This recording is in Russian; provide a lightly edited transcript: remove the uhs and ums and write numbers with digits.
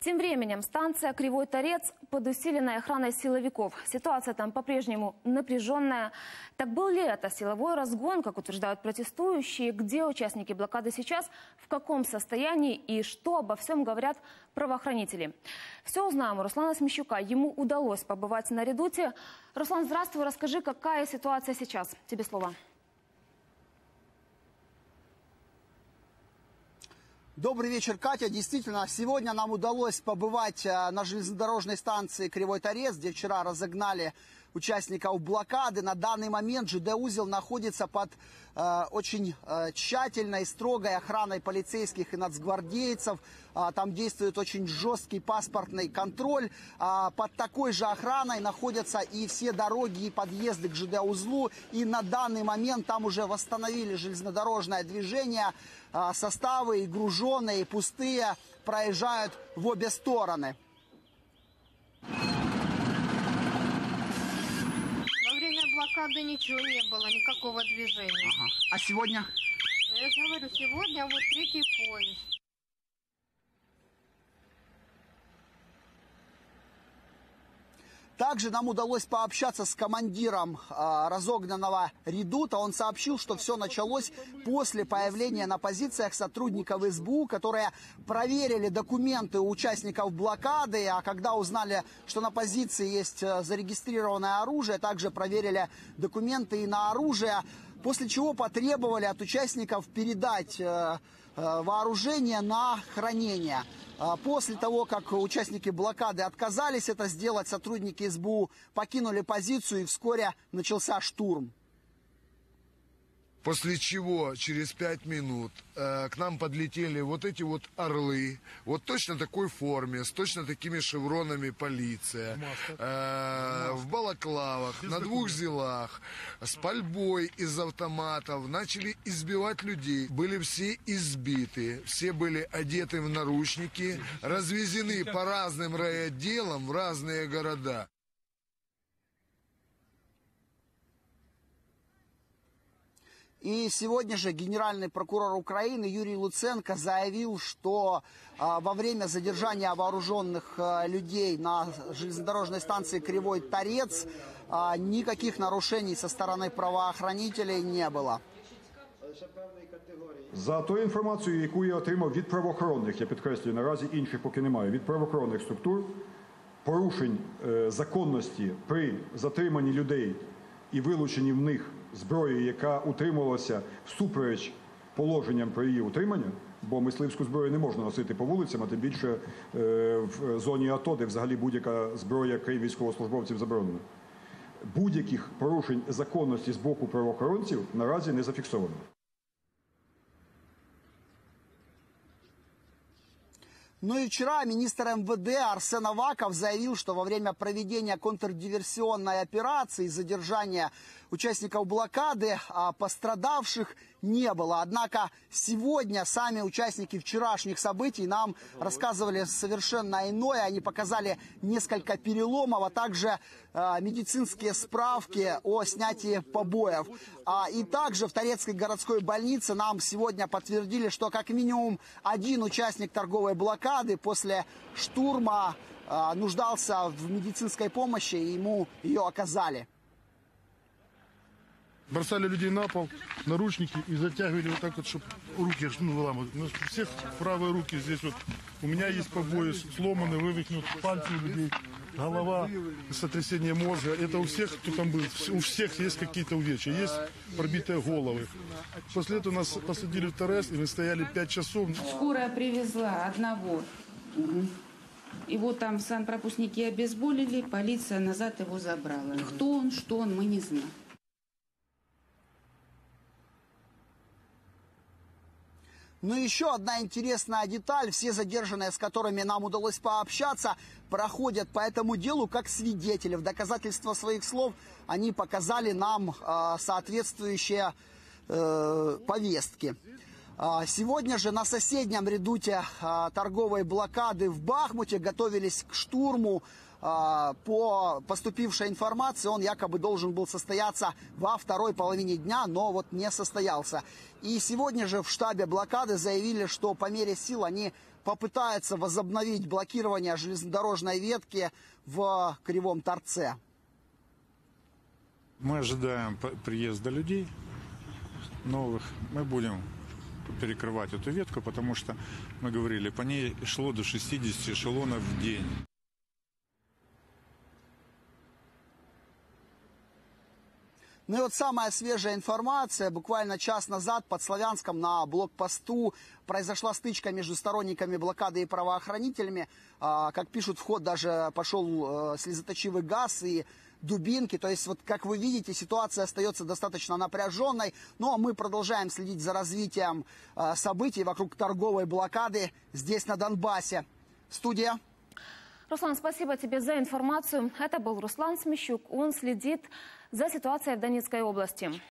Тем временем станция Кривой Торец под усиленной охраной силовиков. Ситуация там по-прежнему напряженная. Так был ли это силовой разгон, как утверждают протестующие? Где участники блокады сейчас? В каком состоянии? И что обо всем говорят правоохранители? Все узнаем у Руслана Смещука. Ему удалось побывать на редуте. Руслан, здравствуй. Расскажи, какая ситуация сейчас? Тебе слово. Добрый вечер, Катя. Действительно, сегодня нам удалось побывать на железнодорожной станции Кривой Торец, где вчера разогнали участников блокады. На данный момент ЖД-узел находится под очень тщательной и строгой охраной полицейских и нацгвардейцев. Там действует очень жесткий паспортный контроль. Под такой же охраной находятся и все дороги и подъезды к ЖД-узлу. И на данный момент там уже восстановили железнодорожное движение. Составы и груженные, и пустые проезжают в обе стороны. Во время блокады ничего не было, никакого движения. Ага. А сегодня? Я же говорю, сегодня вот третий поезд. Также нам удалось пообщаться с командиром разогнанного редута. Он сообщил, что все началось после появления на позициях сотрудников СБУ, которые проверили документы у участников блокады. А когда узнали, что на позиции есть зарегистрированное оружие, также проверили документы и на оружие. После чего потребовали от участников передать вооружение на хранение. После того, как участники блокады отказались это сделать, сотрудники СБУ покинули позицию и вскоре начался штурм. После чего через 5 минут к нам подлетели вот эти вот орлы, вот точно такой форме, с точно такими шевронами полиция, в балаклавах, на 2 зилах, с пальбой из автоматов, начали избивать людей. Были все избиты, все были одеты в наручники, развезены по разным райотделам в разные города. И сегодня же генеральный прокурор Украины Юрий Луценко заявил, что во время задержания вооруженных людей на железнодорожной станции Кривой Торец никаких нарушений со стороны правоохранителей не было. За тою інформацією, яку я отримав від правоохоронних, я підкреслюю, наразі інших поки немає, від правоохоронних структур, порушень законності при затриманні людей і вилученні в них зброї, яка утримувалася всупереч положенням про її утримання, бо мисливську зброю не можна носити по вулицям, а тим більше в зоні АТО, де взагалі будь-яка зброя, крім військовослужбовців, заборонена. Будь-яких порушень законності з боку правоохоронців наразі не зафіксовано. Ну и вчера министр МВД Арсен Аваков заявил, что во время проведения контрдиверсионной операции и задержания участников блокады пострадавших не было. Однако сегодня сами участники вчерашних событий нам рассказывали совершенно иное. Они показали несколько переломов, а также медицинские справки о снятии побоев. И также в Торецкой городской больнице нам сегодня подтвердили, что как минимум один участник торговой блокады после штурма нуждался в медицинской помощи, и ему ее оказали. Бросали людей на пол, наручники и затягивали вот так вот, чтобы руки выламывать. У нас у всех правые руки здесь вот. У меня есть побои сломаны, вывихнут пальцы у людей, голова, сотрясение мозга. Это у всех, кто там был, у всех есть какие-то увечья, есть пробитые головы. После этого нас посадили в Торец, и мы стояли 5 часов. Скорая привезла одного. Его там санпропускники обезболили, полиция назад его забрала. Кто он, что он, мы не знаем. Но еще одна интересная деталь. Все задержанные, с которыми нам удалось пообщаться, проходят по этому делу как свидетели. В доказательство своих слов они показали нам соответствующие повестки. Сегодня же на соседнем редуте торговой блокады в Бахмуте готовились к штурму. По поступившей информации, он якобы должен был состояться во второй половине дня, но вот не состоялся. И сегодня же в штабе блокады заявили, что по мере сил они попытается возобновить блокирование железнодорожной ветки в Кривом Торце. Мы ожидаем приезда людей новых. Мы будем перекрывать эту ветку, потому что, мы говорили, по ней шло до 60 эшелонов в день. Ну и вот самая свежая информация. Буквально час назад под Славянском на блокпосту произошла стычка между сторонниками блокады и правоохранителями. Как пишут, в ход даже пошел слезоточивый газ и дубинки. То есть, вот как вы видите, ситуация остается достаточно напряженной. Но мы продолжаем следить за развитием событий вокруг торговой блокады здесь, на Донбассе. Студия. Руслан, спасибо тебе за информацию. Это был Руслан Смещук. Он следит за ситуацией в Донецкой области.